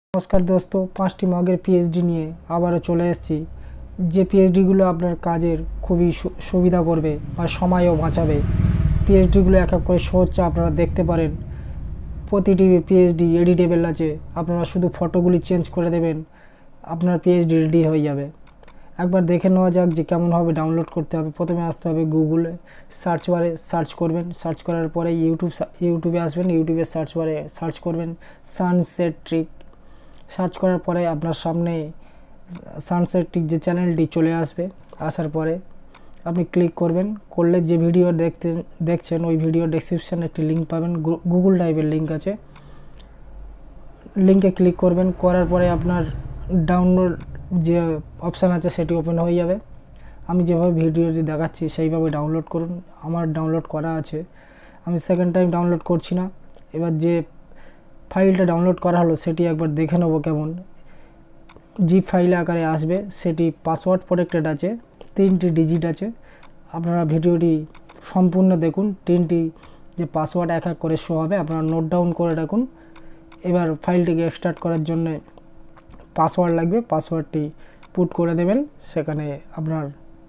नमस्कार दोस्तों, 5टी मगের পিএইচডি নিয়ে আবারও চলে এসেছি। যে পিএইচডিগুলো আপনার কাজের খুবই সুবিধা করবে বা সময়ও বাঁচাবে। পিএইচডিগুলো এক এক করে শো হচ্ছে, আপনারা দেখতে পারেন। প্রতিটি পিএইচডি এডিটেবল আছে, আপনারা শুধু ফটোগুলি চেঞ্জ করে দেবেন, আপনার পিএইচডি রেডি হয়ে যাবে। একবার দেখে নেওয়া যাক যে কেমনভাবে ডাউনলোড করতে হবে। প্রথমে আসতে হবে গুগলে, সার্চ বারে সার্চ করবেন। সার্চ করার পরে ইউটিউবে আসবেন। ইউটিউবে সার্চ বারে সার্চ করবেন সানসেট ট্রিক। সার্চ করার পরে আপনার সামনে সানসেট ট্রিক যে চ্যানেলটি চলে আসবে। আসার পরে আপনি ক্লিক করবেন। করলে যে ভিডিও দেখছেন ওই ভিডিও ডেসক্রিপশানে একটি লিঙ্ক পাবেন, গুগল ড্রাইভের লিঙ্ক আছে। লিঙ্কে ক্লিক করবেন। করার পরে আপনার ডাউনলোড যে অপশান আছে সেটি ওপেন হয়ে যাবে। আমি যেভাবে ভিডিওটি দেখাচ্ছি সেইভাবে ডাউনলোড করুন। আমার ডাউনলোড করা আছে, আমি সেকেন্ড টাইম ডাউনলোড করছি না। এবার যে ফাইলটা ডাউনলোড করা হলো সেটি একবার দেখে নেব কেমন। জিপ ফাইল আকারে আসবে, সেটি পাসওয়ার্ড প্রোটেক্টেড আছে, 3টি ডিজিট আছে। আপনারা ভিডিওটি সম্পূর্ণ দেখুন। 3টি যে পাসওয়ার্ড এক এক করে শো হবে, আপনারা নোট ডাউন করে রাখুন। এবার ফাইলটিকে এক্সট্রাক্ট করার জন্য পাসওয়ার্ড লাগবে, পাসওয়ার্ডটি পুট করে দেবেন। সেখানে আপনার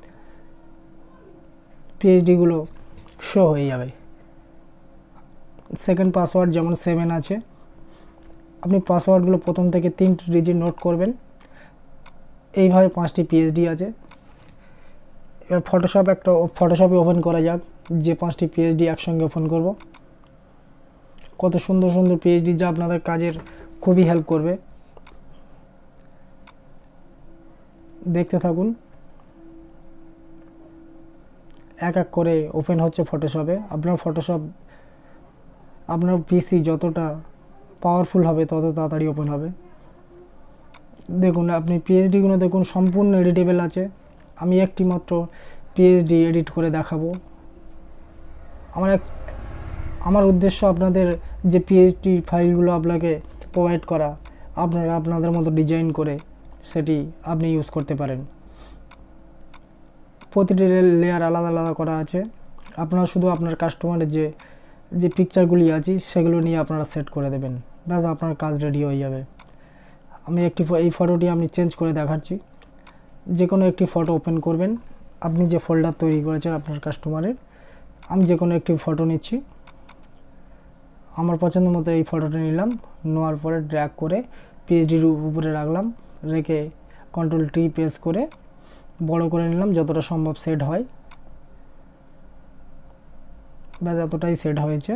পিএইচডিগুলো শো হয়ে যাবে। সেকেন্ড পাসওয়ার্ড যেমন 7 আছে। আপনি পাসওয়ার্ডগুলো প্রথম থেকে 3টি ডিজিট নোট করবেন। এইভাবে 5টি পিএইচডি আছে। এবার ফটোশপে ওপেন করা যাক, যে 5টি পিএইচডি একসঙ্গে ওপেন করব। কত সুন্দর সুন্দর পিএইচডি, যা আপনাদের কাজের খুবই হেল্প করবে। দেখতে থাকুন। এক এক করে ওপেন হচ্ছে ফটোশপে। আপনার পিসি যতটা পাওয়ারফুল হবে তত তাড়াতাড়ি ওপেন হবে। দেখুন, আপনি পিএইচডিগুলো দেখুন, সম্পূর্ণ এডিটেবল আছে। আমি একটি মাত্র পিএইচডি এডিট করে দেখাবো। আমার উদ্দেশ্য আপনাদের যে পিএইচডি ফাইলগুলো আপনাকে প্রোভাইড করা, আপনারা আপনাদের মতো ডিজাইন করে সেটি আপনি ইউজ করতে পারেন। প্রতিটি লেয়ার আলাদা আলাদা করা আছে। আপনারা শুধু আপনার কাস্টমারের যে পিকচারগুলি আছে সেগুলো নিয়ে আপনারা সেট করে দেবেন, ব্যাস আপনার কাজ রেডি হয়ে যাবে। আমি এই ফটোটি আমি চেঞ্জ করে দেখাচ্ছি। যে কোনো একটি ফটো ওপেন করবেন। আপনি যে ফোল্ডার তৈরি করেছেন আপনার কাস্টমারের, আমি যে কোনো একটি ফটো নিচ্ছি। আমার পছন্দ মতো এই ফটোটা নিলাম। নেওয়ার পরে ড্র্যাগ করে পিএইচডির উপরে রাখলাম। রেখে কন্ট্রোল-T প্রেস করে বড় করে নিলাম, যতটা সম্ভব সেট হয়। ব্যাস এতটাই সেট হয়েছে।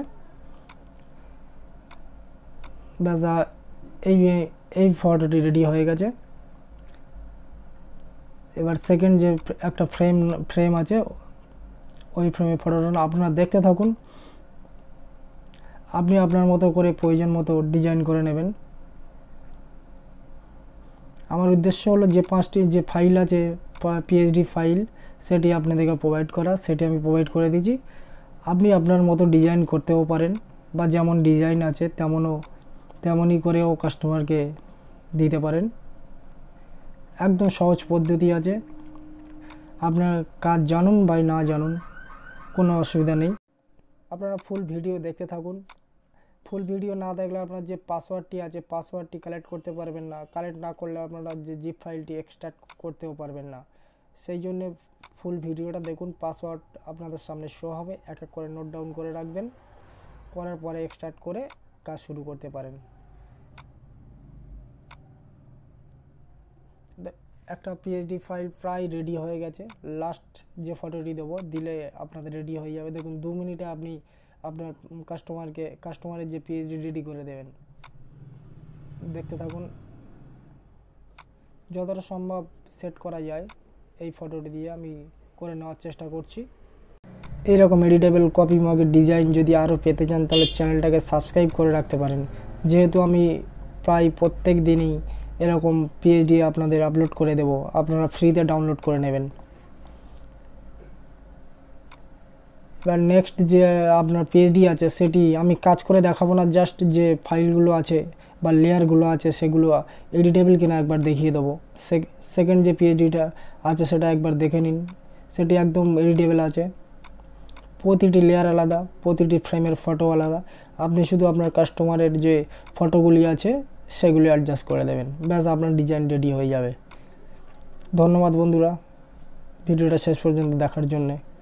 ব্যাস এই ফটোটি রেডি হয়ে গেছে। এবার সেকেন্ড যে একটা ফ্রেম আছে, ওই ফ্রেমে ফটোটা আপনারা দেখতে থাকুন। আপনি আপনার মতো করে প্রয়োজন মতো ডিজাইন করে নেবেন। আমার উদ্দেশ্য হলো যে 5টি যে ফাইল আছে পিএইচডি ফাইল, সেটি আপনাদেরকে প্রোভাইড করা, সেটি আমি প্রোভাইড করে দিয়েছি। আপনি আপনার মতো ডিজাইন করতেও পারেন, বা যেমন ডিজাইন আছে তেমনই করেও কাস্টমারকে দিতে পারেন। একদম সহজ পদ্ধতি আছে। আপনার কাজ জানুন বা না জানুন, কোনো অসুবিধা নেই। আপনারা ফুল ভিডিও দেখতে থাকুন। ফুল ভিডিও না দেখলে আপনার যে পাসওয়ার্ডটি আছে পাসওয়ার্ডটি কালেক্ট করতে পারবেন না। কালেক্ট না করলে আপনারা যে জিপ ফাইলটি এক্সট্রাক্ট করতেও পারবেন না। সেই জন্যে ফুল ভিডিওটা দেখুন। পাসওয়ার্ড আপনাদের সামনে শো হবে, এক এক করে নোট ডাউন করে রাখবেন। করার পরে এক্সট্রাক্ট করে কাজ শুরু করতে পারেন। একটা পিএইচডি ফাইল প্রায় রেডি হয়ে গেছে। লাস্ট যে ফটোটি দেবো দিলে আপনাদের রেডি হয়ে যাবে। দেখুন, 2 মিনিটে আপনি আপনার কাস্টমারের যে পিএইচডি রেডি করে দেবেন। দেখতে থাকুন। যতটা সম্ভব সেট করা যায় এই ফটোটি দিয়ে আমি করে নেওয়ার চেষ্টা করছি। এইরকম এডিটেবল কপি মগের ডিজাইন যদি আরও পেতে চান তাহলে চ্যানেলটাকে সাবস্ক্রাইব করে রাখতে পারেন। যেহেতু আমি প্রায় প্রত্যেক দিনই এরকম পিএইচডি আপনাদের আপলোড করে দেব, আপনারা ফ্রিতে ডাউনলোড করে নেবেন। এবার নেক্সট যে আপনার পিএইচডি আছে সেটি আমি কাজ করে দেখাবো না, জাস্ট যে ফাইলগুলো আছে বা লেয়ারগুলো আছে সেগুলো এডিটেবল কিনা একবার দেখিয়ে দেবো। সেকেন্ড যে পিএইচডিটা আছে সেটা একবার দেখে নিন, সেটি একদম এডিটেবল আছে। প্রতিটি লেয়ার আলাদা, প্রতিটি ফ্রেমের ফটো আলাদা। আপনি শুধু আপনার কাস্টমারের যে ফটোগুলি আছে সেগুলি অ্যাডজাস্ট করে দেবেন, ব্যাস আপনার ডিজাইন রেডি হয়ে যাবে। ধন্যবাদ বন্ধুরা ভিডিওটা শেষ পর্যন্ত দেখার জন্যে।